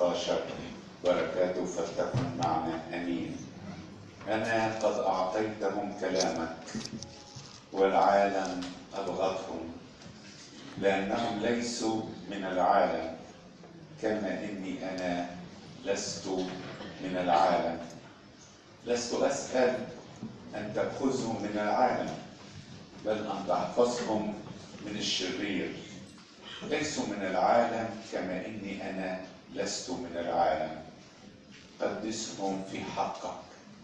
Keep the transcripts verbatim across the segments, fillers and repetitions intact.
سبعتاشر بركاته فلتكن معنا امين. انا قد اعطيتهم كلامك والعالم ابغضهم لانهم ليسوا من العالم كما اني انا لست من العالم. لست اسال ان تاخذهم من العالم بل ان تحفظهم من الشرير. ليسوا من العالم كما اني انا لست من العالم. قدسهم في حقك،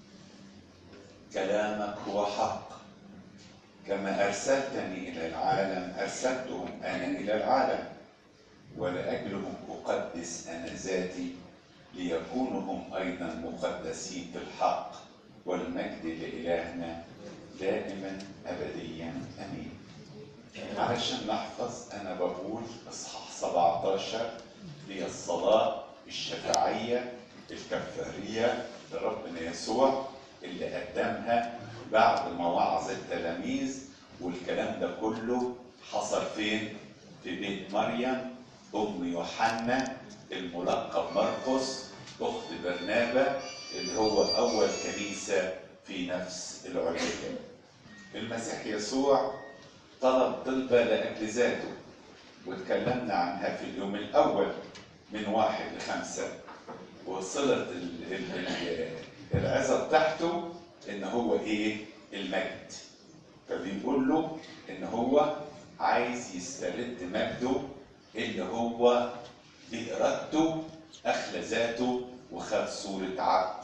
كلامك هو حق. كما ارسلتني الى العالم ارسلتهم انا الى العالم، ولاجلهم اقدس انا ذاتي ليكونوا هم ايضا مقدسين في الحق. والمجد لالهنا دائما ابديا امين. علشان نحفظ انا بقول اصحاح سبعتاشر هي الصلاه الشفاعيه الكفاريه لربنا يسوع اللي قدمها بعد ما وعظ التلاميذ. والكلام ده كله حصل فين؟ في بيت مريم ام يوحنا الملقب مرقس اخت برنابا اللي هو اول كنيسه في نفس العليه. المسيح يسوع طلب طلبه لاجل ذاته واتكلمنا عنها في اليوم الاول من واحد لخمسه. وصلت العظه بتاعته ان هو ايه؟ المجد. فبيقول له ان هو عايز يسترد مجده اللي هو بإرادته أخلى ذاته وخد صورة عبد.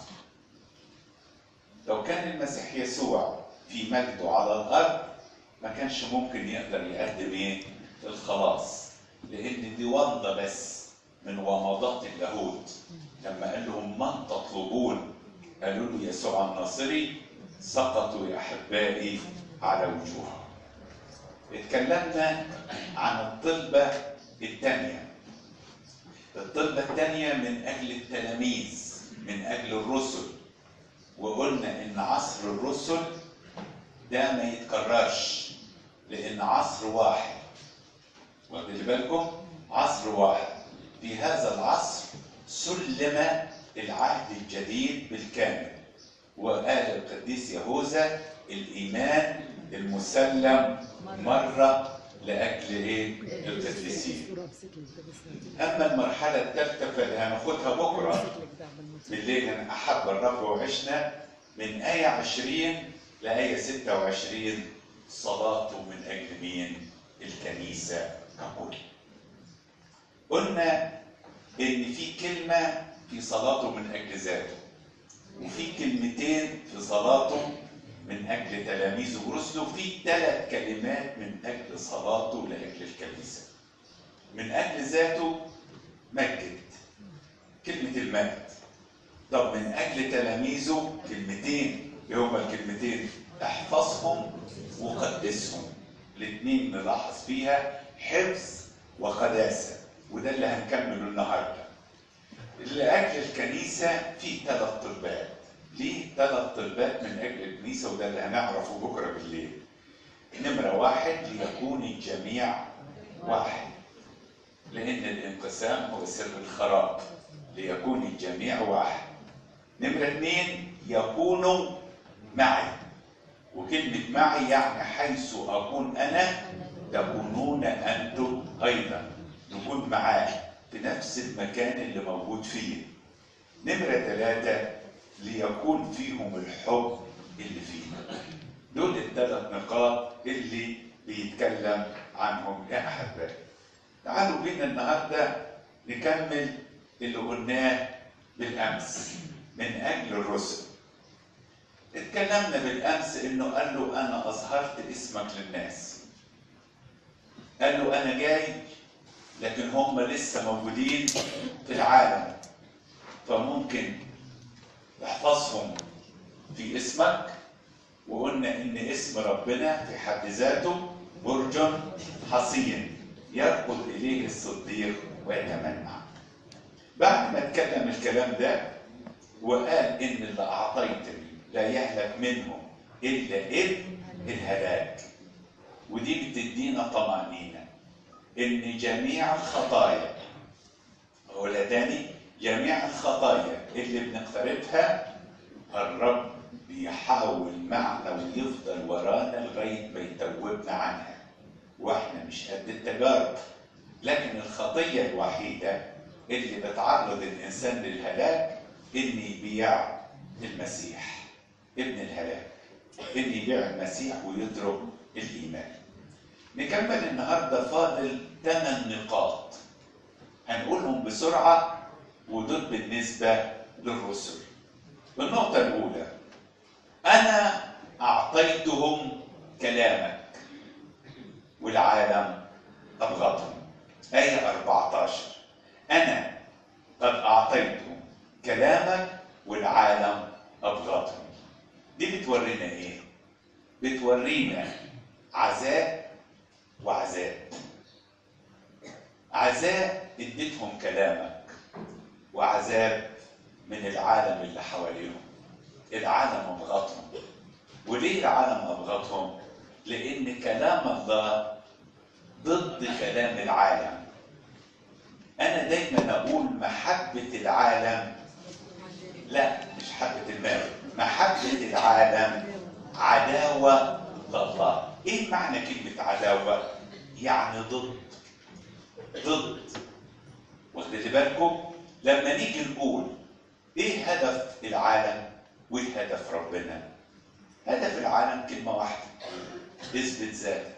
لو كان المسيح يسوع في مجده على الأرض ما كانش ممكن يقدر يقدم إيه؟ الخلاص، لأن دي ومضة بس من ومضات اللاهوت. لما قال لهم من تطلبون؟ قالوا له يسوع الناصري. سقطوا يا أحبائي على وجوههم. اتكلمنا عن الطلبة الثانية. الطلبة الثانية من أجل التلاميذ، من أجل الرسل. وقلنا إن عصر الرسل ده ما يتكررش لأن عصر واحد. واخدين بالكم؟ عصر واحد. في هذا العصر سلم العهد الجديد بالكامل. وقال القديس يهوذا الإيمان المسلم مرة لأجل إيه؟ القديسين. أما المرحلة الثالثة فاللي هناخدها بكرة بالليل أن أحب الرب وعشنا من آية عشرين لآية ستة وعشرين صلاته من أجل مين؟ الكنيسة ككل. قلنا إن في كلمة في صلاته من أجل ذاته، وفي كلمتين في صلاته من أجل تلاميذه ورسله، في ثلاث كلمات من أجل صلاته لأجل الكنيسة. من أجل ذاته مجد، كلمة المجد. طب من أجل تلاميذه كلمتين، اللي هما الكلمتين احفظهم وقدسهم. الاثنين نلاحظ فيها حفظ وقداسة، وده اللي هنكمله النهارده. لأجل الكنيسة في ثلاث طلبات. ليه ثلاث طلبات من أجل الكنيسة؟ وده اللي هنعرفه بكرة بالليل. نمرة واحد ليكون الجميع واحد، لأن الانقسام هو سر الخراب. ليكون الجميع واحد. نمرة اثنين يكونوا معي، وكلمة معي يعني حيث أكون أنا تكونون أنتم أيضا. نكون معاه في نفس المكان اللي موجود فيه. نمرة ثلاثة ليكون فيهم الحب اللي فينا. دول الثلاث نقاط اللي بيتكلم عنهم يا أحبائي. تعالوا بينا النهارده نكمل اللي قلناه بالأمس من أجل الرسل. اتكلمنا بالأمس إنه قال له أنا أظهرت اسمك للناس. قال له أنا جاي لكن هم لسه موجودين في العالم، فممكن تحفظهم في اسمك. وقلنا ان اسم ربنا في حد ذاته برج حصين يركض اليه الصديق ويتمنع. بعد ما اتكلم الكلام ده وقال ان اللي اعطيتني لا يهلك منهم الا ابن الهلاك. ودي بتدينا طمأنينة ان جميع الخطايا ولداني جميع الخطايا اللي بنقترفها الرب بيحاول معنا ويفضل ورانا لغايه ما يتوبنا عنها، واحنا مش قد التجارب. لكن الخطيه الوحيده اللي بتعرض الانسان للهلاك ان يبيع المسيح ابن الهلاك، ان يبيع المسيح ويترك الايمان. نكمل النهارده، فاضل ثمان نقاط هنقولهم بسرعه، ودول بالنسبه للرسل. النقطه الاولى: انا اعطيتهم كلامك والعالم ابغضهم. ايه أربعة عشر: انا قد اعطيتهم كلامك والعالم ابغضهم. دي بتورينا ايه؟ بتورينا عذاب وعذاب. عذاب اديتهم كلامك، وعذاب من العالم اللي حواليهم. العالم ابغضهم. وليه العالم ابغضهم؟ لان كلام الله ضد كلام العالم. انا دايما اقول محبة العالم، لا مش حبة المال، محبة العالم عداوة لله. ايه معنى كلمة عداوة؟ يعني ضد ضد. واخدين بالكم؟ لما نيجي نقول ايه هدف العالم وايه هدف ربنا؟ هدف العالم كلمة واحدة: اثبت ذاتك.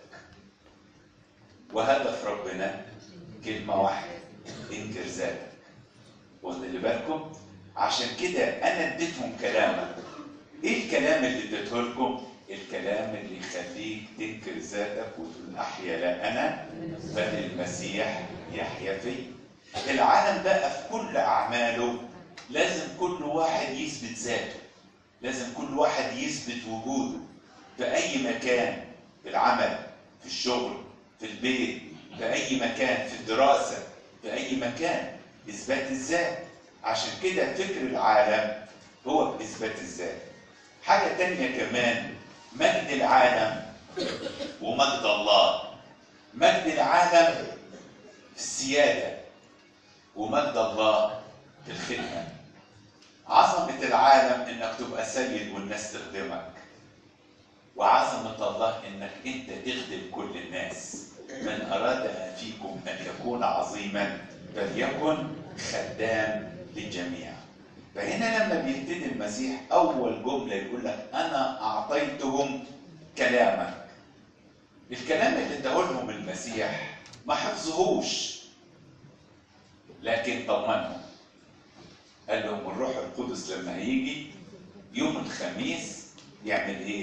وهدف ربنا كلمة واحدة: انكر ذاتك. واخدين بالكم؟ عشان كده انا اديتهم كلامك. ايه الكلام اللي اديته لكم؟ الكلام اللي يخليك تنكر ذاتك وتقول احيا لا انا بل المسيح يحيا فيه. العالم بقى في كل اعماله لازم كل واحد يثبت ذاته، لازم كل واحد يثبت وجوده في اي مكان، في العمل، في الشغل، في البيت، في اي مكان، في الدراسه، في اي مكان، اثبات الذات. عشان كده فكر العالم هو اثبات الذات. حاجه تانية كمان: مجد العالم ومجد الله. مجد العالم في السياده، ومجد الله في الخدمه. عظمه العالم انك تبقى سيد والناس تخدمك، وعظمه الله انك انت تخدم كل الناس. من اراد فيكم ان يكون عظيما فليكن خدام للجميع. فهنا لما بيبتدي المسيح اول جمله يقول لك انا اعطيتهم كلامك. الكلام اللي اداه لهم المسيح ما حفظهوش، لكن طمنهم. قال لهم الروح القدس لما هيجي يوم الخميس يعمل ايه؟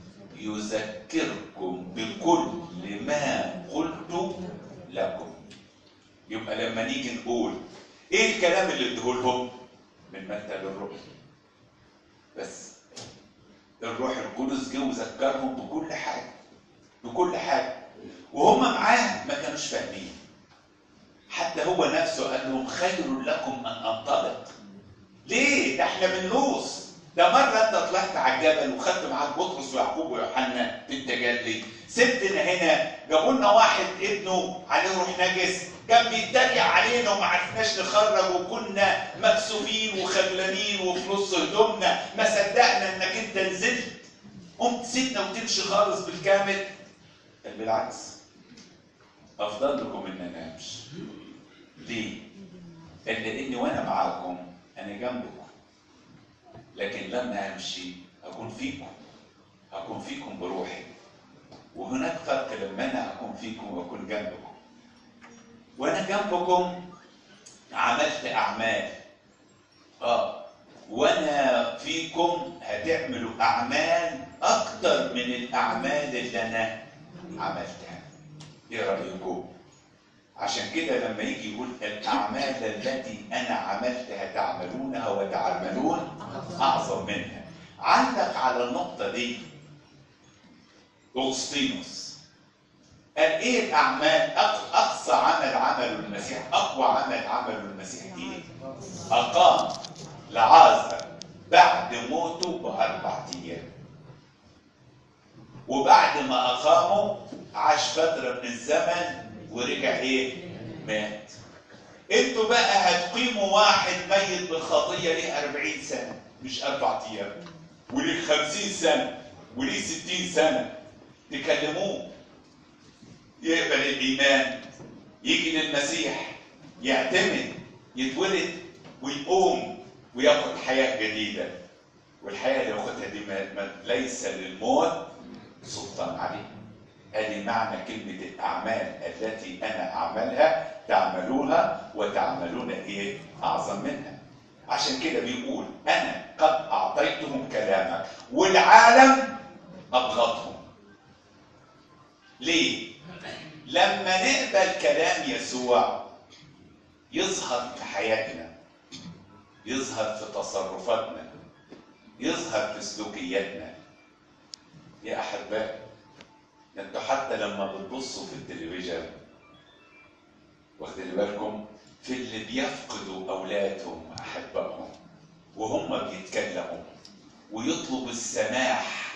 يذكركم بكل ما قلت لكم. يبقى لما نيجي نقول ايه الكلام اللي اديه لهم؟ من مكتب الروح. بس الروح القدس جه وذكرهم بكل حاجه، بكل حاجه، وهم معاه ما كانوش فاهمين. حتى هو نفسه قال لهم خير لكم ان انطلق. ليه؟ ده احنا بنلوص. ده مره انت طلعت على الجبل وخدت معاك بطرس ويعقوب ويوحنا في التجلي، سبتنا هنا، جابوا لنا واحد ابنه عليه روح نجس كان بيتريق علينا وما عرفناش نخرج، وكنا مكسوفين وخجلانين وفي نص هدومنا، ما صدقنا انك انت نزلت قمت سيبنا وتمشي خالص بالكامل. بل بالعكس، افضل لكم ان انا امشي. ليه؟ لاني وانا معاكم انا جنبكم، لكن لما امشي اكون فيكم، اكون فيكم بروحي. وهناك فرق لما انا اكون فيكم واكون جنبكم. وانا جنبكم عملت اعمال، اه وانا فيكم هتعملوا اعمال اكتر من الاعمال اللي انا عملتها. ايه رايكم؟ عشان كده لما يجي يقول الاعمال التي انا عملتها تعملونها وتعملون اعظم منها. علق على النقطه دي اغسطينوس، قال ايه الاعمال؟ اقصى عمل عمله المسيح، اقوى عمل عمله المسيح ايه؟ اقام لعازر بعد موته باربع ايام، وبعد ما اقامه عاش فتره من الزمن ورجع ايه؟ مات. انتوا بقى هتقيموا واحد ميت بالخطيه ليه أربعين سنه مش اربع ايام، وليه خمسين سنه وليه ستين سنه، تكلموه يقبل الايمان، يجي للمسيح، يعتمد، يتولد ويقوم وياخد حياه جديده. والحياه اللي واخدها دي ليس للموت سلطان عليه. ادي معنى كلمه الاعمال التي انا اعملها تعملوها وتعملون ايه؟ اعظم منها. عشان كده بيقول انا قد اعطيتهم كلامك والعالم ابغضهم. ليه؟ لما نقبل كلام يسوع يظهر في حياتنا، يظهر في تصرفاتنا، يظهر في سلوكياتنا. يا احبائي، انتوا حتى لما بتبصوا في التلفزيون واخدين بالكم في اللي بيفقدوا اولادهم احبائهم وهم بيتكلموا ويطلبوا السماح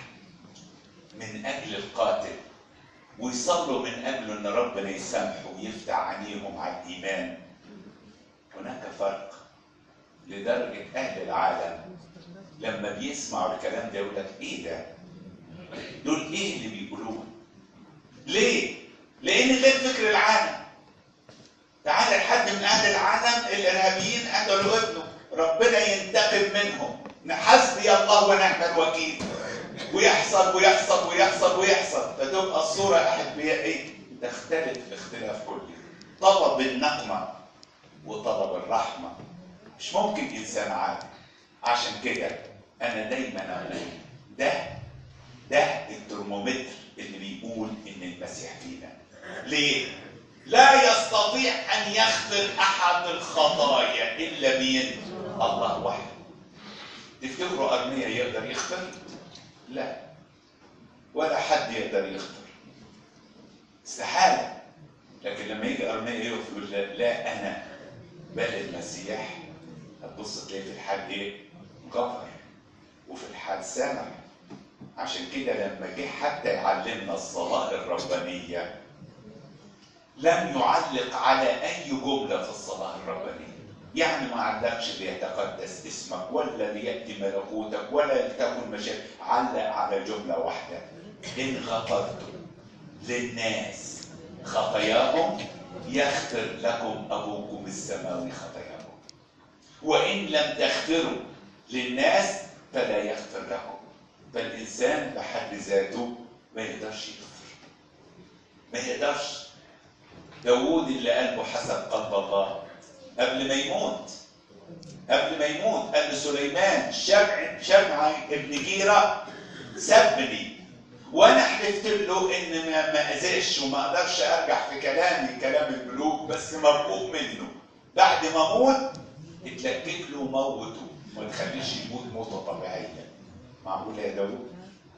من اجل القاتل ويصلوا من اجله ان ربنا يسامحه ويفتح عينيهم على الايمان. هناك فرق لدرجه اهل العالم لما بيسمعوا الكلام ده يقول لك ايه ده؟ دول ايه اللي بيقولوه؟ ليه؟ لان غير فكر العالم. تعال لحد من اهل العالم الارهابيين قتلوا ابنه، ربنا ينتقم منهم، حسبي الله ونعم الوكيل، ويحصل ويحصل ويحصل ويحصل، فتبقى الصوره احبائي تختلف اختلاف كلي. طلب النقمه وطلب الرحمه مش ممكن انسان عادي. عشان كده انا دايما اقول ده ده الترمومتر اللي بيقول ان المسيح فينا. ليه؟ لا يستطيع ان يغفر احد الخطايا الا مين؟ الله وحده. تفتكروا ارميا يقدر يغفر؟ لا، ولا حد يقدر يغفر، استحاله. لكن لما يجي ارميا يقف يقول لا انا بل المسيح، هتبص تلاقي في الحال ايه؟ غفر، وفي الحال سامح. عشان كده لما جه حتى يعلمنا الصلاه الربانيه لم يعلق على اي جمله في الصلاه الربانيه. يعني ما علقش ليتقدس اسمك ولا لياتي ملكوتك ولا لتكن مشاكل، علق على جمله واحده: ان غفرتم للناس خطاياهم يغفر لكم ابوكم السماوي خطاياهم، وان لم تغفروا للناس فلا يغفر لكم. فالانسان بحد ذاته ما يقدرش يغفر، ما يقدرش. داوود اللي قلبه حسب قلب الله قبل ما يموت قبل ما يموت قال لسليمان: شمع شمع ابن جيرة سبني وانا حلفت له ان ما ما اذاش وما اقدرش ارجع في كلامي كلام الملوك، بس مرغوب منه بعد ما اموت اتلكك له وموته، ما تخليش يموت موته طبيعيه. معقوله يا داوود؟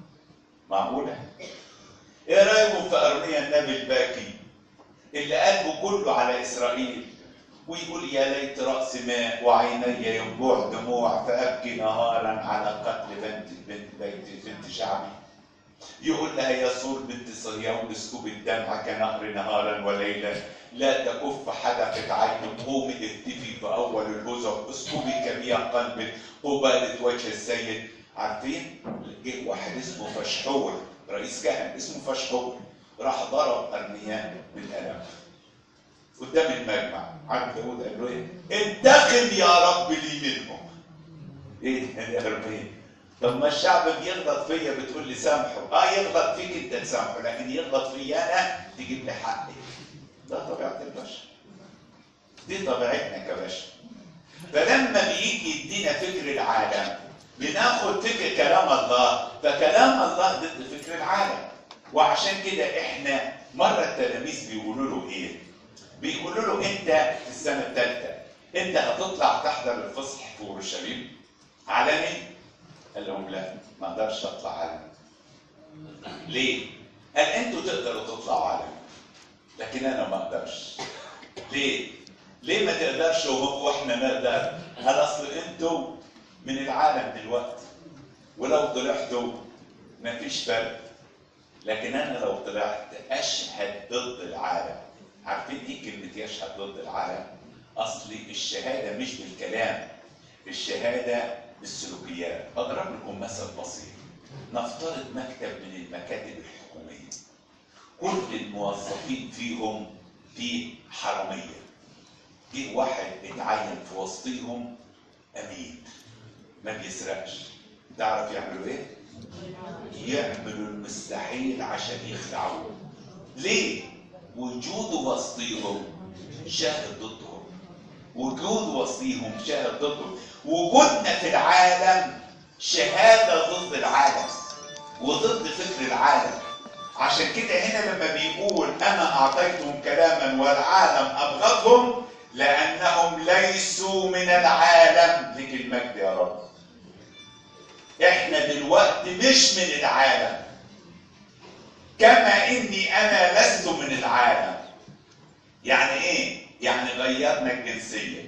معقوله؟ ايه رايكم في ارميا النبي الباكي اللي قلبه كله على اسرائيل ويقول: يا ليت راس ماء وعيني ينبوع دموع فابكي نهارا على قتل بنت بنت بيت بنت شعبي. يقول لها: يا صور بنت صهيون اسكبي الدمع كنهر نهارا وليلا، لا تكف حدقة عين، قومي اهتفي في اول الهزع، اسكبي كمية قلب قبالة وجه السيد. عارفين؟ جه واحد اسمه فشحور، رئيس كهنة اسمه فشحور، راح ضرب ارميا بالقلم قدام المجمع. عارف داوود قال له ايه؟ انتقم يا رب لي منهم. ايه يا ارميا؟ طب ما الشعب بيغلط فيا بتقول لي سامحه. اه يغلط فيك انت تسامحه، لكن يغلط فيا انا تجيب لي حقي. ده طبيعه البشر، دي طبيعتنا كبشر. فلما بيجي يدينا فكر العالم بناخد فكر كلام الله، فكلام الله ضد فكر العالم. وعشان كده احنا مره التلاميذ بيقولوا له ايه؟ بيقولوا له: انت في السنه الثالثه انت هتطلع تحضر الفصح في اورشليم علني؟ قال لهم: لا، ما اقدرش اطلع علني. ليه؟ قال: انتوا تقدروا تطلعوا علني لكن انا ما اقدرش. ليه؟ ليه ما تقدرش وهو احنا نقدر؟ قال: اصل انتوا من العالم دلوقتي، ولو طلعتوا ما فيش فرق، لكن انا لو طلعت اشهد ضد العالم. عارفين ايه كلمه يشهد ضد العالم؟ اصل الشهاده مش بالكلام، الشهاده بالسلوكيات. اضرب لكم مثل بسيط. نفترض مكتب من المكاتب الحكوميه كل الموظفين فيهم في حراميه، جه واحد اتعين في وسطيهم امين ما بيسرقش، تعرف يعملوا ايه؟ يعملوا المستحيل عشان يخدعوه. ليه؟ وجوده وسطيهم شاهد ضدهم، وجود وسطيهم شاهد ضدهم. وجودنا في العالم شهاده ضد العالم وضد فكر العالم. عشان كده هنا لما بيقول انا اعطيتهم كلاما والعالم ابغضهم لانهم ليسوا من العالم. لك المجد يا رب. احنا دلوقتي مش من العالم، كما اني انا لست من العالم. يعني ايه؟ يعني غيرنا الجنسيه.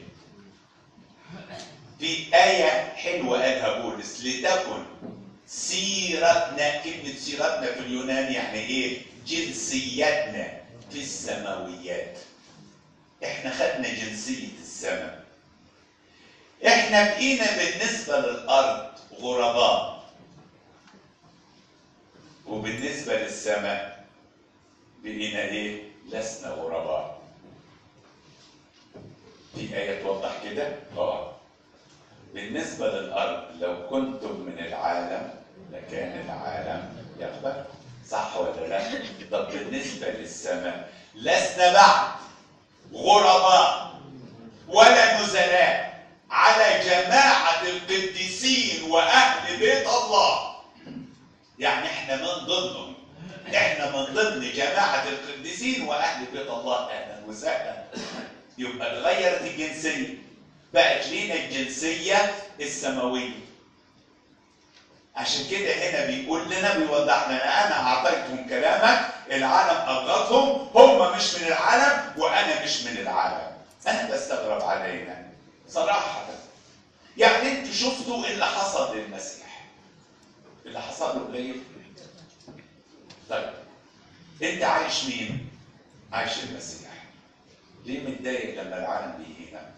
في آية حلوة قالها بولس: لتكن سيرتنا. كلمة سيرتنا في اليونان يعني ايه؟ جنسيتنا في السماويات. احنا خدنا جنسية السماء. احنا بقينا بالنسبة للأرض غرباء، وبالنسبة للسماء بقينا ايه؟ لسنا غرباء. في آية توضح كده؟ اه. بالنسبة للأرض لو كنتم من العالم لكان العالم يقبلكم، صح ولا لا؟ طب بالنسبة للسماء لسنا بعد غرباء ولا نزلاء على جماعة القديسين وأهل بيت الله. يعني احنا من ضمنهم، احنا من ضمن جماعة القديسين وأهل بيت الله. أهلا وسهلا. يبقى اتغيرت الجنسية، بقت لينا الجنسية السماوية. عشان كده هنا بيقول لنا، بيوضح لنا: أنا أعطيتهم كلامك العالم أبغضهم. هم مش من العالم وأنا مش من العالم. أنا بستغرب علينا صراحة. يعني أنتوا شفتوا اللي حصل للمسيح، اللي حصل له قليل. طيب أنت عايش مين؟ عايش المسيح. ليه متضايق لما العالم بيهينك؟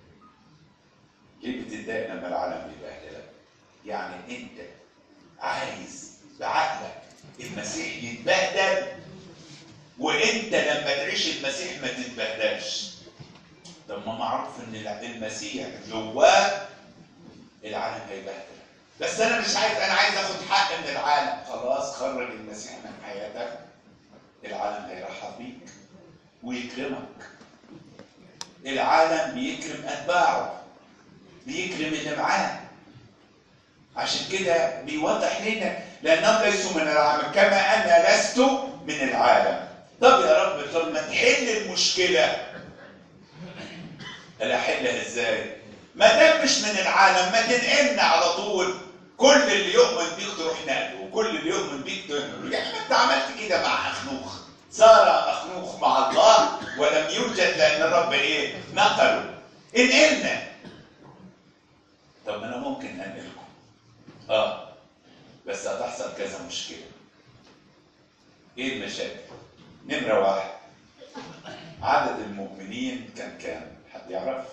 ليه بتتضايق لما العالم بيبهدلك؟ يعني انت عايز بعقلك المسيح يتبهدل، وانت لما تعيش المسيح ما تتبهدلش. طب ما معروف ان المسيح جواه العالم هيبهدلك. بس انا مش عايز، انا عايز اخد حق من العالم. خلاص، خرج المسيح من حياتك، العالم هيرحب بيك ويكرمك. العالم بيكرم اتباعه، بيكرم اللي معاه. عشان كده بيوضح لنا: لانهم ليسوا من العالم كما انا لست من العالم. طب يا رب، طب ما تحل المشكله. انا احلها ازاي؟ ما دام مش من العالم، ما تنقلنا على طول. كل اللي يؤمن بيك تروح نقله، وكل اللي يؤمن بيك تنقله. يعني ما انت عملت كده مع اخنوخ. صار اخنوخ مع الله ولم يوجد لان الرب ايه؟ نقله. انقلنا. طب ما انا ممكن انقلكم، اه، بس هتحصل كذا مشكله. ايه المشاكل؟ نمره واحد: عدد المؤمنين كان كام؟ حد يعرف؟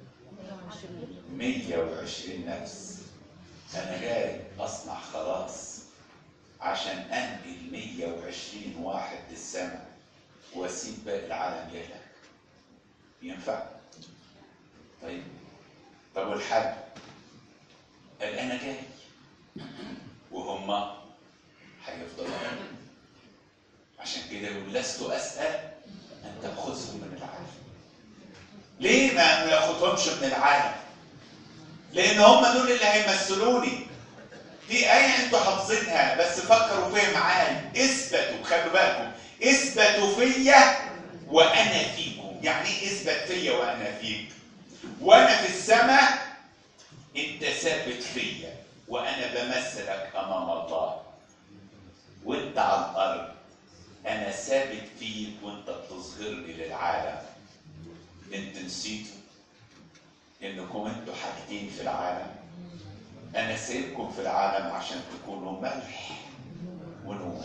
مية وعشرين نفس. انا جاي اصنع خلاص عشان انقل مية وعشرين واحد للسماء واسيب باقي العالم يهلك. ينفع؟ طيب طب والحل؟ قال انا جاي وهم هيفضلوا. عشان كده يقول: لست اسال ان تاخذهم من العالم. ليه ما ياخدهمش من العالم؟ لان هم دول اللي هيمثلوني. في آية انتوا حافظينها بس فكروا فيها معايا: اثبتوا، خلوا بالكم، اثبتوا فيا وانا فيكم. يعني ايه اثبت فيا وانا فيك؟ وانا في السماء انت ثابت فيا وانا بمثلك امام الله، وانت على الارض انا ثابت فيك وانت بتظهرني للعالم. انت نسيتوا انكم انتوا حاجتين في العالم؟ انا سايبكم في العالم عشان تكونوا ملح ونور.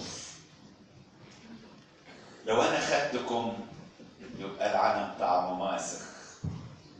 لو انا خدتكم يبقى العالم طعمه ماسخ،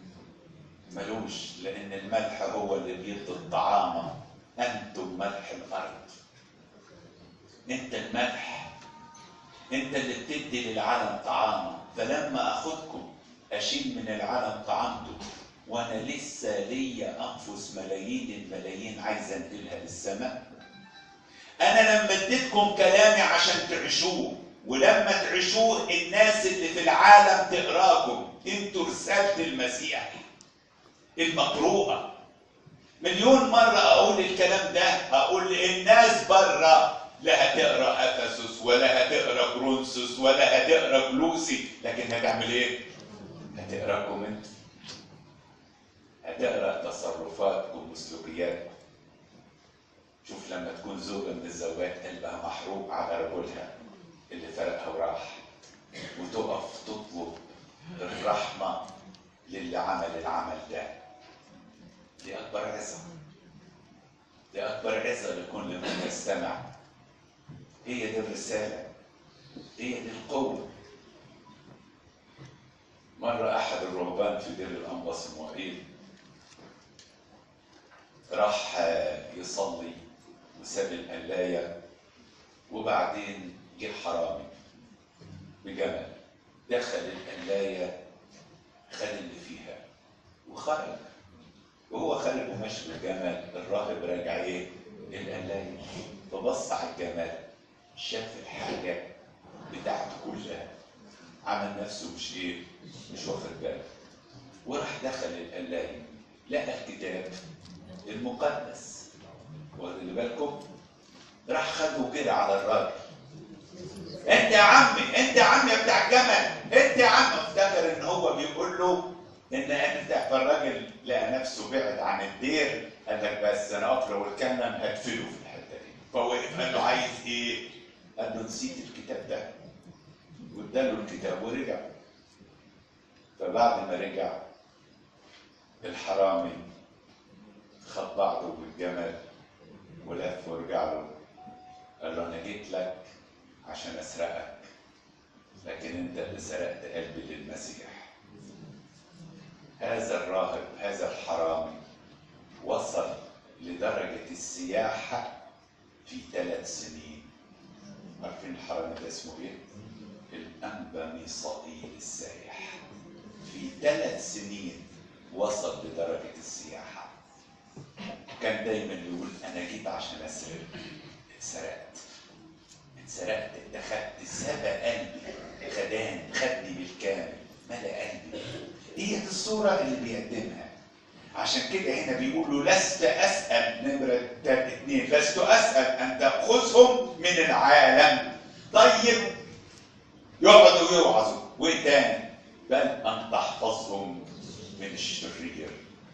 ملوش، لان الملح هو اللي بيدي الطعام. انتم ملح الارض. انت الملح، انت اللي بتدي للعالم طعامه. فلما اخدكم اشيل من العالم طعامته وانا لسه ليا انفس ملايين الملايين عايز انقلها للسماء. انا لما اديتكم كلامي عشان تعيشوه، ولما تعيشوه الناس اللي في العالم تقراكم. انتوا رسالة المسيح المقروءة. مليون مرة اقول الكلام ده، اقول الناس بره لا هتقرا افسس ولا هتقرا كرونسوس ولا هتقرا كلوسي، لكن هتعمل ايه؟ هتقراكم انت. هتقرا تصرفاتكم وسلوكياتكم. شوف لما تكون زوجة من الزوجات قلبها محروق على رجلها اللي فرقها وراح، وتقف تطلب الرحمة للي عمل العمل ده، دي أكبر عزة. دي أكبر عزة لكل من يستمع. هي دي الرسالة، هي دي القوة. مرة أحد الرهبان في دير الأنبا صموئيل راح يصلي وساب القلاية، وبعدين جه حرامي بجمل دخل القلاية، خد اللي فيها وخرج. وهو خارج وماشي بالجمل، الراهب راجع ايه؟ القلاية. فبص على الجمل، شاف الحاجة بتاعته كلها، عمل نفسه مش ايه؟ مش واخد باله. وراح دخل القلاية، لقى الكتاب المقدس، واخد بالكم؟ راح خده وجري على الراجل. انت يا عمي، انت يا عمي بتاع الجمل، انت يا عم. افتكر ان هو بيقول له ان انت. فالراجل لقى نفسه بعد عن الدير، قال لك بس انا اقف لو اتكلم هدفله في الحته دي. فوقف قال له عايز ايه؟ قال له نسيت الكتاب ده. واداله الكتاب ورجع. فبعد ما رجع الحرامي خد بعضه بالجمل ولف ورجع له، قال له انا جيت لك عشان اسرقك، لكن انت اللي سرقت قلبي للمسيح. هذا الراهب، هذا الحرامي وصل لدرجة السياحة في ثلاث سنين. عارفين الحرامي ده اسمه ايه؟ الأنبا ميصائيل السايح. في ثلاث سنين وصل لدرجة السياحة. كان دايما يقول أنا جيت عشان أسرق. اتسرقت. اتسرقت، اتخذت، سبى قلبي، خدان، خدني بالكامل، ملأ قلبي. هي دي الصورة اللي بيقدمها. عشان كده هنا بيقولوا لست أسأل، نمرة اثنين، لست أسأل أن تأخذهم من العالم. طيب يقعدوا يوعظوا، وإيه تاني؟ بل أن تحفظهم من الشرير.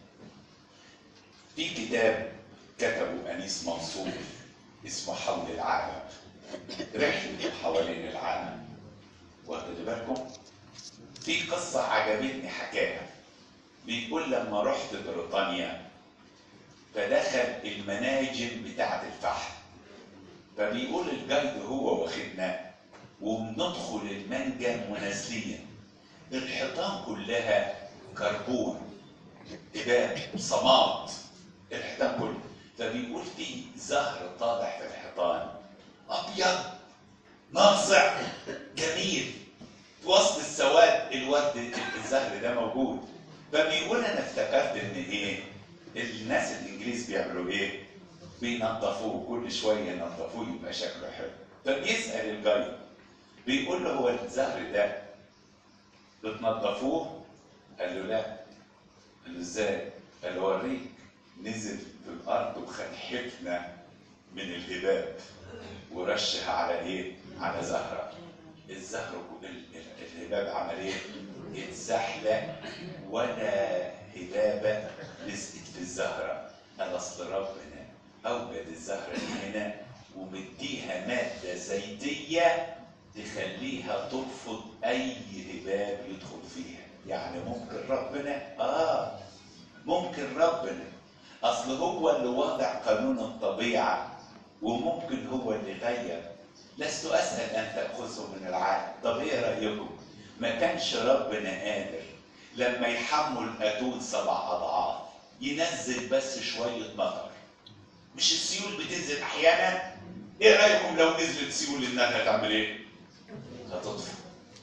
في كتاب كتبه أنيس منصور اسمه حول العالم، رحلة حوالين العالم. واخد بالكم؟ في قصة عجبتني حكاها. بيقول لما رحت بريطانيا فدخل المناجم بتاعة الفحم، فبيقول الجايد هو واخدنا وبندخل المنجم ونازلين، الحيطان كلها كربون، إباب، صماد، الحيطان كلها. فبيقول في زهر طالع في الحيطان أبيض ناصع جميل، في وسط السواد الورد الزهر ده موجود. فبيقول انا افتكرت ان ايه؟ الناس الانجليز بيعملوا ايه؟ بينظفوه كل شويه، ينظفوه يبقى شكله حلو. فبيسال الجايد، بيقول له هو الزهر ده بتنظفوه؟ قال له لا. قال له ازاي؟ قال له اوريك. نزل في الارض وخد حفنه من الهباب ورشها على ايه؟ على زهره. الزهر الهباب عمل ايه؟ اتزحلق ولا هبابه لزقت في الزهره. قال اصل ربنا اوجد الزهره دي هنا ومديها ماده زيتيه تخليها ترفض اي هباب يدخل فيها. يعني ممكن ربنا اه ممكن ربنا اصل هو اللي وضع قانون الطبيعه، وممكن هو اللي غير. لست اسال ان تاخذهم من العالم. طب ايه رايكم؟ ما كانش ربنا قادر لما يحمل الاتون سبع اضعاف ينزل بس شويه مطر. مش السيول بتنزل احيانا؟ ايه رايكم لو نزلت سيول النار هتعمل ايه؟ هتطفي.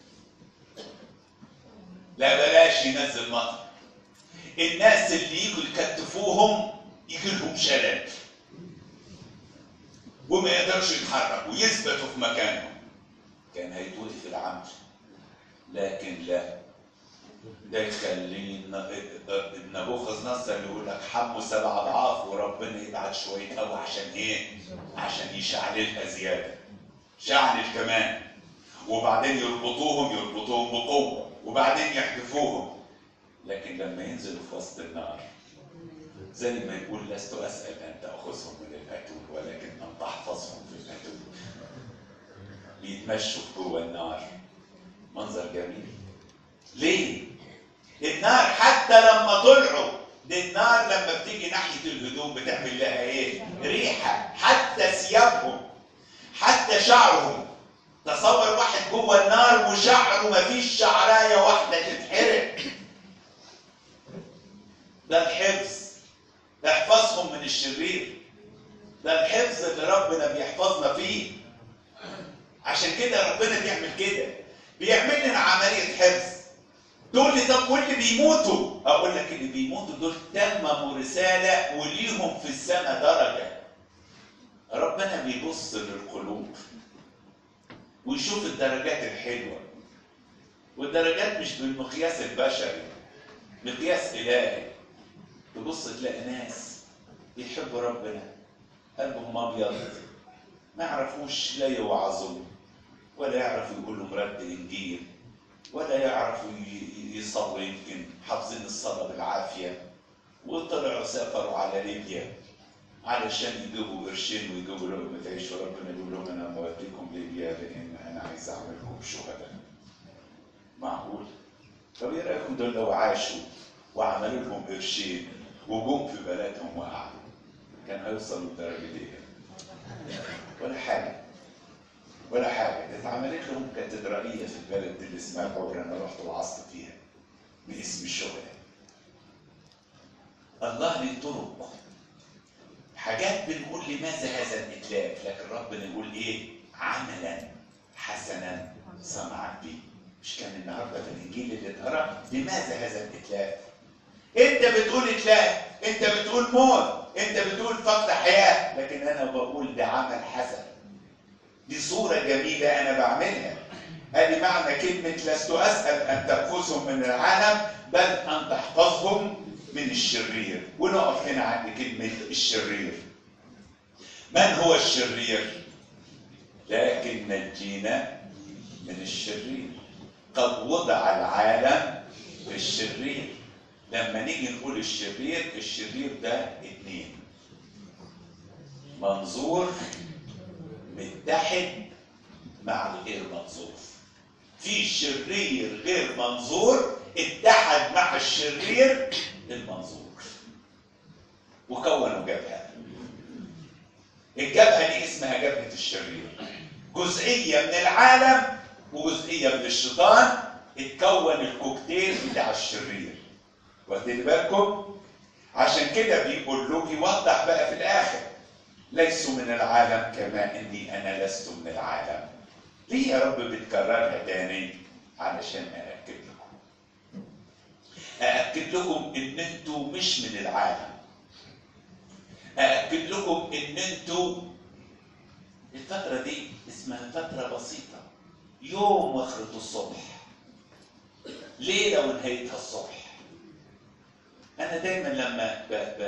لا بلاش ينزل مطر. الناس اللي يجوا يكتفوهم يجي لهم شلل وما يقدرش يتحركوا ويثبتوا في مكانهم. كان هيتوقف العمل، لكن لا، ده يخلي نبوخذ نصر اللي يقول لك حموا سبع اضعاف وربنا يبعت شويه هوا عشان ايه؟ عشان يشعللها زياده. شعلل كمان، وبعدين يربطوهم يربطوهم بقوه، وبعدين يحدفوهم. لكن لما ينزلوا في وسط النار زي ما يقول لست اسال ان تاخذهم من الاتون ولكن ان تحفظهم في الاتون. بيتمشوا جوه النار. منظر جميل. ليه؟ النار حتى لما طلعوا، دي النار لما بتيجي ناحيه الهدوم بتعمل لها ايه؟ ريحه. حتى ثيابهم، حتى شعرهم. تصور واحد جوه النار وشعره مفيش شعرايه واحده تتحرق. ده الحفظ. احفظهم من الشرير. ده الحفظ اللي ربنا بيحفظنا فيه. عشان كده ربنا بيعمل كده، بيعمل لنا عمليه حفظ. دول اللي طب واللي بيموتوا، اقول لك اللي بيموتوا دول تمموا رساله وليهم في السماء درجه. ربنا بيبص للقلوب ويشوف الدرجات الحلوه، والدرجات مش بالمقياس البشري، مقياس الهي. تبص تلاقي ناس بيحبوا ربنا قلبهم ابيض، ما يعرفوش لا يوعظوا ولا يعرفوا يقولوا مرد انجيل ولا يعرفوا يصلوا، يمكن حافظين الصلاه بالعافيه، وطلعوا سافروا على ليبيا علشان يجيبوا قرشين ويجيبوا لقمه عيش، وربنا يقول لهم انا موديكم ليبيا لان انا عايز اعملكم شهداء. معقول؟ طب ايه رايكم دول لو عاشوا وعملوا لهم قرشين وجم في بلدهم وقعدوا، كان هيوصلوا لدرجه ايه؟ ولا حاجه. ولا حاجه. اتعملت لهم كاتدرائيه في البلد دي اللي اسمها كوبري، انا رحت وعظت فيها باسم الشهداء. الله ليه طرق، حاجات بنقول لماذا هذا الاتلاف، لكن ربنا يقول ايه؟ عملا حسنا صنعت به. مش كان النهارده في الانجيل اللي اتقرا لماذا هذا الاتلاف؟ انت بتقول اتلاف، انت بتقول موت، انت بتقول فقد حياه، لكن انا بقول ده عمل حسن. دي صوره جميله انا بعملها. ادي معنى كلمه لست اسال ان تاخذهم من العالم بل ان تحفظهم من الشرير. ونقف هنا عند كلمه الشرير. من هو الشرير؟ لكن نجينا من الشرير. قد وضع العالم في الشرير. لما نيجي نقول الشرير، الشرير ده اتنين: منظور متحد مع الغير منظور. في شرير غير منظور اتحد مع الشرير المنظور وكونوا جبهه. الجبهه دي اسمها جبهه الشرير. جزئيه من العالم وجزئيه من الشيطان، اتكون الكوكتيل بتاع الشرير. واخدين بالكم؟ عشان كده بيقول له، بيوضح بقى في الاخر: ليسوا من العالم كما اني انا لست من العالم. ليه يا رب بتكررها تاني؟ علشان أأكد لكم. أأكد لكم إن أنتوا مش من العالم. أأكد لكم إن أنتوا الفترة دي اسمها فترة بسيطة، يوم وآخرة الصبح، ليلة ونهايتها الصبح. أنا دايما لما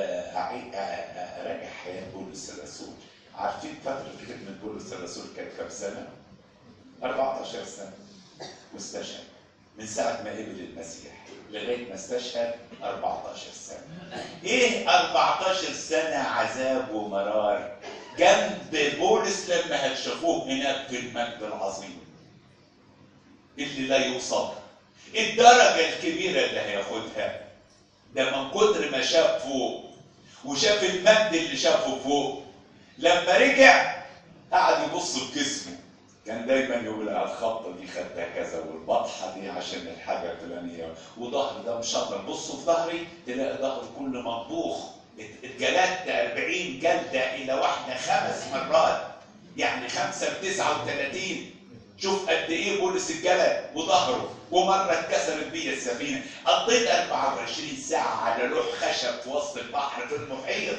أراجع حياة بولس الرسول، عارفين فترة خدمة بولس الرسول كانت كام سنة؟ أربعة عشر سنة. واستشهد من ساعة ما قبل المسيح لغاية ما استشهد أربعة عشر سنة. إيه أربعة عشر سنة عذاب ومرار جنب بولس لما هتشوفوه هناك في المجد العظيم اللي لا يوصف. الدرجة الكبيرة اللي هياخدها ده من كتر ما شاف فوق وشاف المجد اللي شافه فوق، لما رجع قعد يبص بجسمه كان دايما يقول الخطه دي خدتها كذا والبطحه دي عشان الحاجه الفلانيه، وظهر ده مشطر، بصوا في ظهري تلاقي ظهري كله مطبوخ، اتجلدت أربعين جلده الى واحده خمس مرات، يعني خمسه بتسعه وثلاثين. شوف قد ايه بولس الجلد وظهره، ومره اتكسرت بيه السفينه. قضيت أربعة وعشرين ساعه على لوح خشب في وسط البحر في المحيط.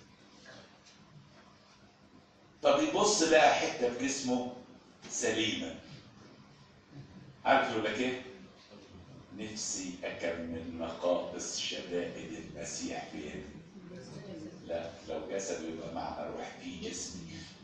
طب يبص لقى حته في جسمه سليمه. عارف يقول لك ايه؟ نفسي اكمل مقاصد شدائد المسيح بيدي. لا، لو جسد يبقى معنى روح في جسمي،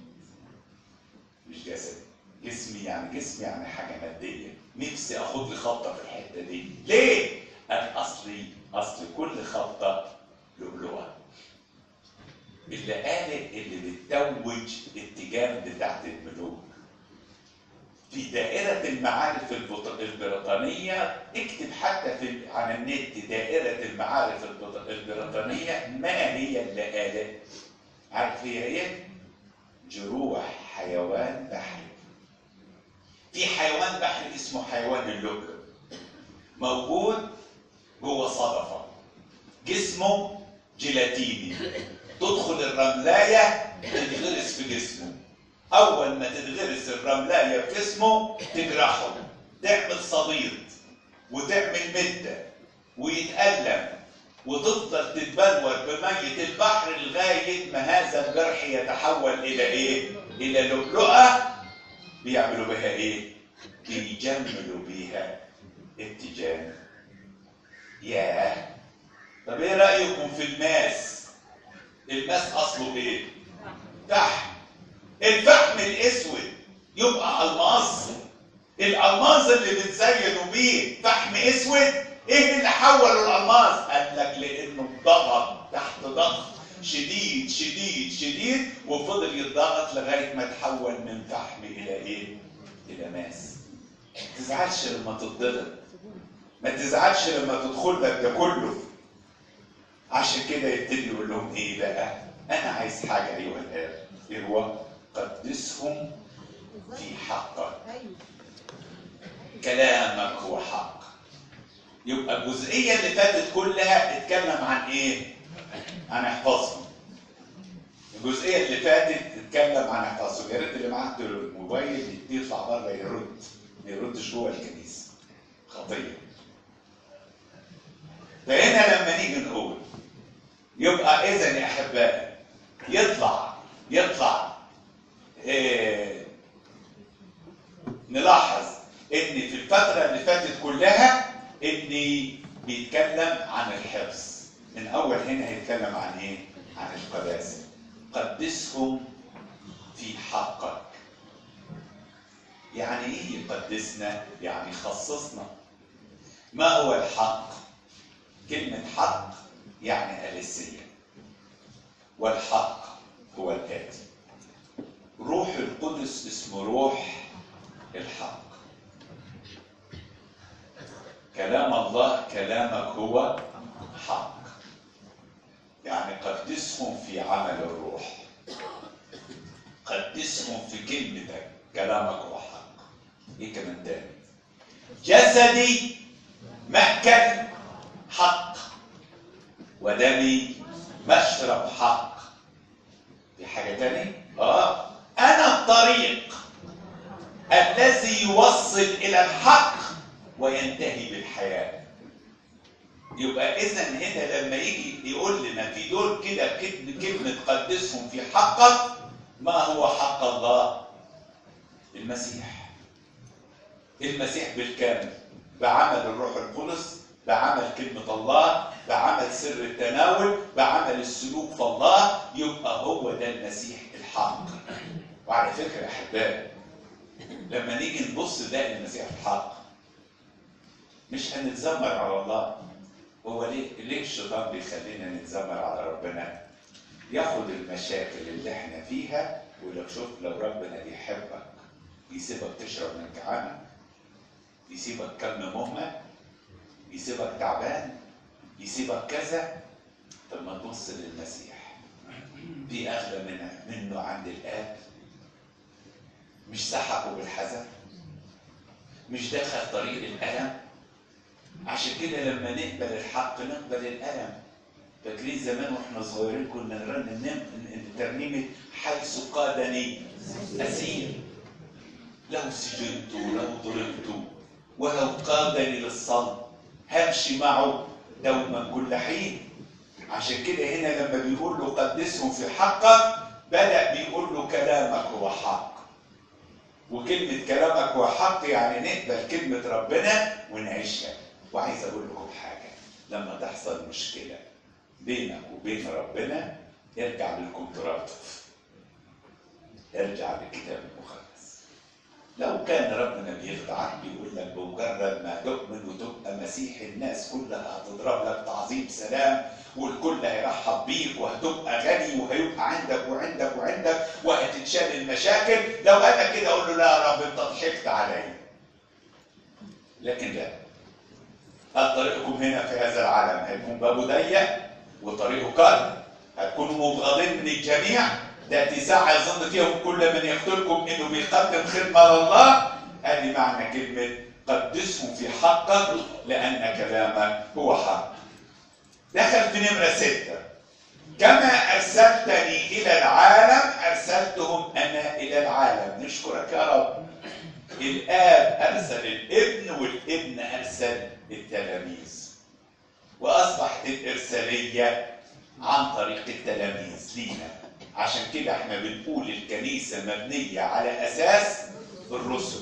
مش جسد. جسمي يعني جسمي يعني حاجه ماديه. نفسي اخد لي خطه في الحته دي. ليه؟ اصلي اصل كل خطه لؤلؤه. اللي قالت اللي بتتوج التجاره بتاعت الملوك. في دائرة المعارف البريطانية، اكتب حتى في على النت دائرة المعارف البريطانية، ما هي اللي قالت؟ عارف هي ايه؟ جروح حيوان بحري. في حيوان بحري اسمه حيوان اللؤلؤ، موجود جوه صدفة، جسمه جيلاتيني، تدخل الرملاية تتغرس في جسمه. أول ما تتغرس الرملاية في جسمه تجرحه، تعمل صديد وتعمل مدة ويتألم، وتفضل تتبلور بمية البحر لغاية ما هذا الجرح يتحول إلى إيه؟ إلى لؤلؤة. بيعملوا بها إيه؟ بيجملوا بيها التيجان. ياه، طب إيه رأيكم في الماس؟ الماس أصله إيه؟ فحم. الفحم الاسود يبقى الماس. الالماس اللي بتزينوا بيه فحم اسود، ايه اللي حوله الالماس؟ قال لك لانه اتضغط تحت ضغط شديد شديد شديد، وفضل يتضغط لغايه ما تحول من فحم الى ايه؟ الى ماس. ما تزعلش لما تتضغط، ما تزعلش لما تدخل لك ده كله. عشان كده يبتدي يقول لهم ايه بقى؟ انا عايز حاجه ايها الاب، ايه هو؟ قدسهم في حقك. كلامك هو حق. يبقى الجزئيه اللي فاتت كلها اتكلم عن ايه؟ عن احفظهم. الجزئيه اللي فاتت اتكلم عن احفظهم. يا ريت اللي معاه الموبايل يطلع بره يرد، ما يردش جوه الكنيسه، خطيه. فهنا لما نيجي نقول يبقى اذا يا احبائي يطلع يطلع إيه، نلاحظ ان في الفتره اللي فاتت كلها ان بيتكلم عن الحفظ. من اول هنا هيتكلم عن ايه؟ عن القداسه. قدسهم في حقك. يعني ايه يقدسنا؟ يعني يخصصنا. ما هو الحق؟ كلمه حق يعني أليسية، والحق هو الآتي. روح القدس اسمه روح الحق. كلام الله كلامك هو حق. يعني قدسهم في عمل الروح، قدسهم في كلمتك، كلامك هو حق. ايه كمان تاني؟ جسدي مأكل حق، ودمي مشرب حق. في حاجة تاني؟ اه أنا الطريق الذي يوصل إلى الحق وينتهي بالحياة. يبقى إذا هنا لما يجي يقول لنا في دول كده كلمة قدسهم في حقك، ما هو حق الله؟ المسيح. المسيح بالكامل، بعمل الروح القدس، بعمل كلمة الله، بعمل سر التناول، بعمل السلوك في الله. يبقى هو ده المسيح الحق. وعلى فكرة يا أحبائي لما نيجي نبص ده المسيح الحق مش هنتذمر على الله. هو ليه ليه الشيطان بيخلينا نتذمر على ربنا؟ ياخد المشاكل اللي احنا فيها ويقول لك شوف لو ربنا بيحبك يسيبك تشرب من كعانك، يسيبك كم مهمل، يسيبك تعبان، يسيبك كذا. طب ما تبص للمسيح، في اغلى منه منه عند الاب؟ مش سحقوا بالحزن؟ مش دخل طريق الألم؟ عشان كده لما نقبل الحق نقبل الألم. فاكرين زمان واحنا صغيرين كنا نرنم ترنيمة حيث قادني أسير، لو سجنت ولو ضربت ولو قادني للصلب همشي معه دوما كل حين. عشان كده هنا لما بيقول له قدسهم في حقك بدأ بيقول له كلامك هو حق. وكلمة كلامك هو حق يعني نقبل كلمة ربنا ونعيشها. وعايز أقول لكم حاجة، لما تحصل مشكلة بينك وبين ربنا ارجع للكونتراتف، ارجع للكتاب المقدس. لو كان ربنا بيخدعك بيقول لك بمجرد ما تؤمن وتبقى مسيح الناس كلها هتضرب لك تعظيم سلام والكل هيرحب بيك وهتبقى غني وهيبقى عندك وعندك وعندك وهتتشال المشاكل، لو انا كده اقول له لا يا رب انت ضحكت عليا. لكن لا، طريقكم هنا في هذا العالم هيكون بابه ضيق وطريقه قد، هتكونوا مبغضين من الجميع، تأتي ساعة يظن فيهم كل من يقتلكم انه بيقدم خدمة لله. هذه معنى كلمة قدسهم في حقك لأن كلامك هو حق. دخل في نمرة ستة، كما أرسلتني إلى العالم أرسلتهم أنا إلى العالم. نشكرك يا رب. الآب أرسل الابن والابن أرسل التلاميذ، وأصبحت الإرسالية عن طريق التلاميذ لينا. عشان كده احنا بنقول الكنيسة مبنية على أساس الرسل.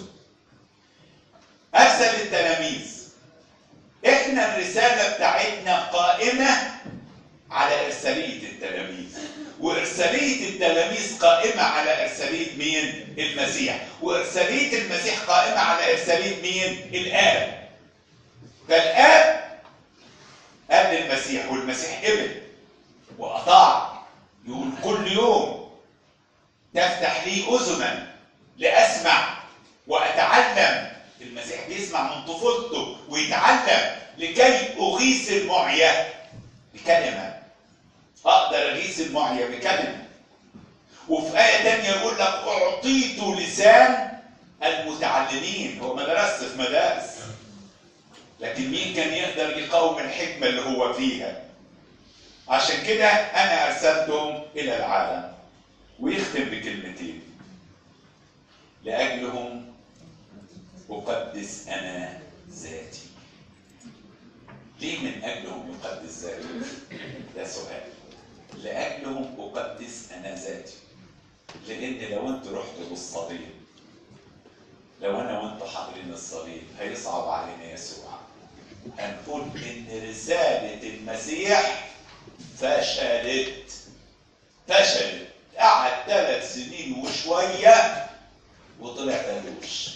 أرسل التلاميذ، احنا الرسالة بتاعتنا قائمة على إرسالية التلاميذ، وإرسالية التلاميذ قائمة على إرسالية مين؟ المسيح، وإرسالية المسيح قائمة على إرسالية مين؟ الآب. فالآب قال للمسيح والمسيح قبل وأطاع، يقول كل يوم تفتح لي أذنا لأسمع وأتعلم. المسيح بيسمع من طفولته ويتعلم لكي أغيث المعيا بكلمة. أقدر أغيث المعيا بكلمة. وفي آية تانية يقول لك أعطيت لسان المتعلمين. هو ما درسش في مدارس، لكن مين كان يقدر يقاوم الحكمة اللي هو فيها؟ عشان كده أنا أرسلتهم إلى العالم. ويختم بكلمتين، لأجلهم أقدس أنا ذاتي. ليه من أجلهم يقدس ذاته؟ ده سؤال. لأجلهم أقدس أنا ذاتي، لأن لو أنت رحت بالصليب، لو أنا وأنت حاضرين الصليب هيصعب علينا يسوع. هنقول إن رسالة المسيح فشلت فشلت قعد ثلاث سنين وشوية وطلع تلوش.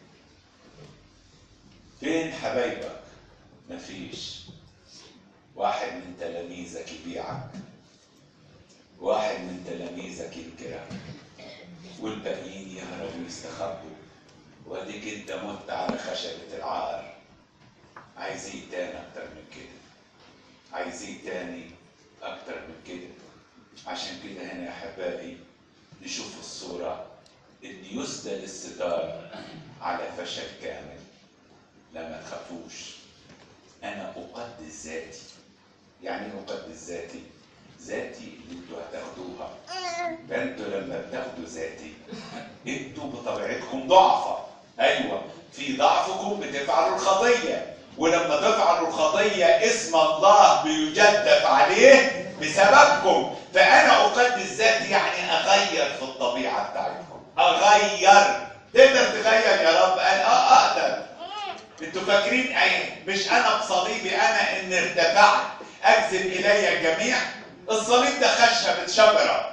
فين حبايبك؟ مفيش. واحد من تلاميذك يبيعك، واحد من تلاميذك ينكرك، والباقيين يهربوا ويستخبوا، واديك انت مت على خشبة العار. عايزين تاني اكتر من كده، عايزين تاني اكتر من كده. عشان كده هنا يا احبائي نشوف الصورة ان يسدل الستار على فشل كامل. لا ما تخافوش، انا اقدس ذاتي. يعني ايه اقدس ذاتي؟ ذاتي اللي انتوا هتاخدوها. فانتوا لما بتاخدوا ذاتي انتوا بطبيعتكم ضعفة. ايوه، في ضعفكم بتفعلوا الخطية، ولما تفعلوا الخطية اسم الله بيجدف عليه بسببكم. فانا اقدس ذاتي يعني اغير في الطبيعة بتاعتكم. اغير. تقدر تغير يا رب؟ قال اه اقدر. انتوا فاكرين ايه؟ مش انا بصليبي انا ان ارتفعت اجذب الي الجميع؟ الصليب ده خشبة شجرة.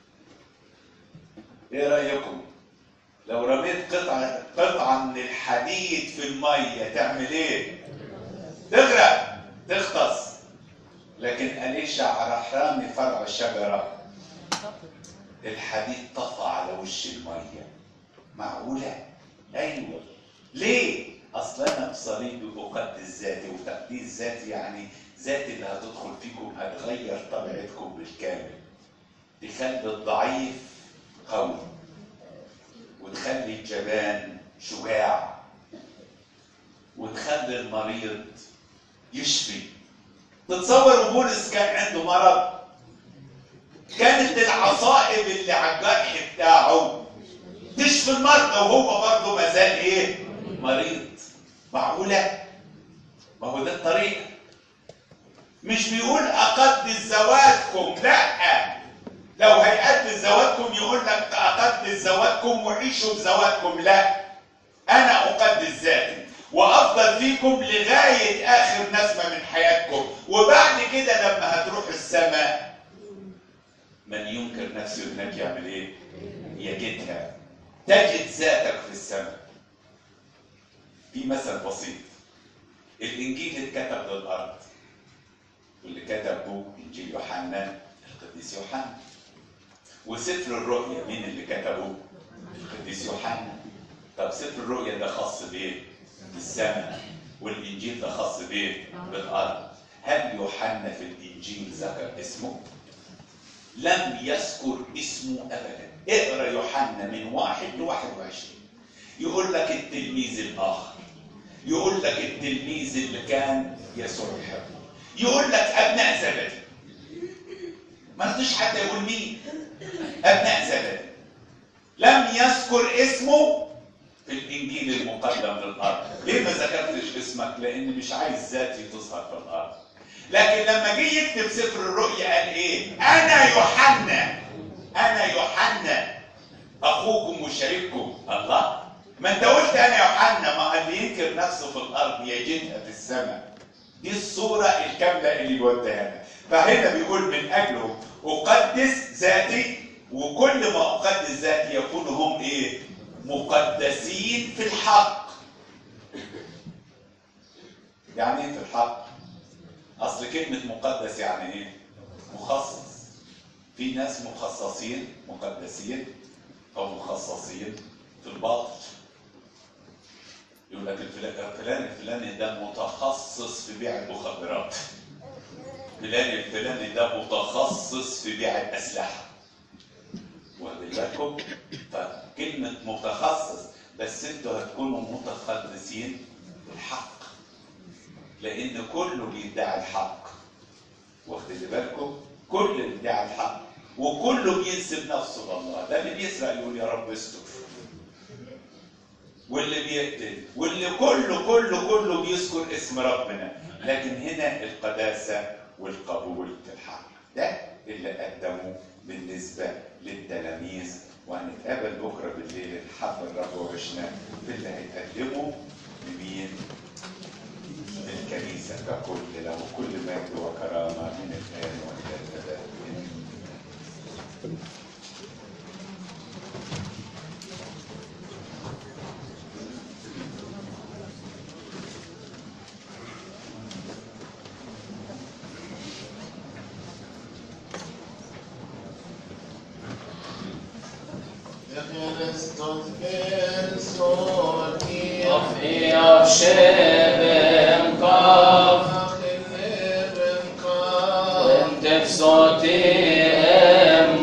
ايه رايكم؟ لو رميت قطعة قطعة من الحديد في المية تعمل ايه؟ تغرق، تغطس. لكن أليشع راح رامي فرع الشجرة، الحديد طفى على وش المية. معقولة؟ ايوه. ليه؟ اصل انا بصليبي اقدس ذاتي، وتقديس ذاتي يعني ذاتي اللي هتدخل فيكم هتغير طبيعتكم بالكامل، تخلي الضعيف قوي وتخلي الجبان شجاع، وتخلي المريض يشفي. تتصور بولس كان عنده مرض، كانت العصائب اللي على الجرح بتاعه تشفي المرضى وهو برضه ما زال ايه؟ مريض. معقوله؟ ما هو ده الطريقه. مش بيقول اقدس زواتكم، لا، لو هيقدس زواتكم يقول لك اقدس زواتكم وعيشوا بزواتكم، لا، انا اقدس ذاتي وافضل فيكم لغايه اخر نسمه من حياتكم، وبعد كده لما هتروح السماء من ينكر نفسه هناك يعمل ايه؟ يجدها. تجد ذاتك في السماء. في مثل بسيط، الانجيل اتكتب للارض، واللي كتبه انجيل يوحنا القديس يوحنا، وسفر الرؤيا مين اللي كتبه؟ القديس يوحنا. طب سفر الرؤيا ده خاص بايه؟ بالسماء، والانجيل ده خاص بايه؟ بالارض. هل يوحنا في الانجيل ذكر اسمه؟ لم يذكر اسمه ابدا. اقرا يوحنا من واحد لواحد وعشرين، يقول لك التلميذ الاخر، يقول لك التلميذ اللي كان يسوع يحبه، يقول لك ابناء زبدي. ما رضيش حتى يقول مين؟ ابناء زبدي. لم يذكر اسمه في الانجيل المقدم للارض. ليه ما ذكرتش اسمك؟ لان مش عايز ذاتي تظهر في الارض. لكن لما جه يكتب سفر الرؤيا قال ايه؟ انا يوحنا، انا يوحنا اخوكم وشريككم. الله، ما انت قلت انا يوحنا، ما اللي ينكر نفسه في الارض يجدها في السماء. دي الصوره الكامله اللي بيوديها لنا. فهنا بيقول من اجله اقدس ذاتي، وكل ما اقدس ذاتي يكون هم ايه؟ مقدسين في الحق. يعني ايه في الحق؟ اصل كلمه مقدس يعني ايه؟ مخصص. في ناس مخصصين مقدسين او مخصصين في الباطل. يقول لك الفلان الفلاني ده متخصص في بيع المخدرات، فلان الفلاني ده متخصص في بيع الاسلحه. واخدين بالكم؟ فكلمه متخصص، بس انتوا هتكونوا متقدسين في الحق، لان كله بيدعي الحق. واخدين بالكم؟ كل اللي بيدعي الحق وكله بينسب نفسه لله. ده اللي بيسرق يقول يا رب استر، واللي بيقتل، واللي كله كله كله بيذكر اسم ربنا. لكن هنا القداسه والقبول في الحق، ده اللي قدمه بالنسبه للتلاميذ. وهنتقابل بكره بالليل حب الرب وعشنا في اللي هيتقدمه لمين؟ الكنيسه ككل، له كل مجد وكرامه من الان والى الابد.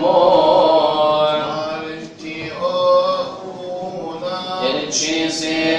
Jesus.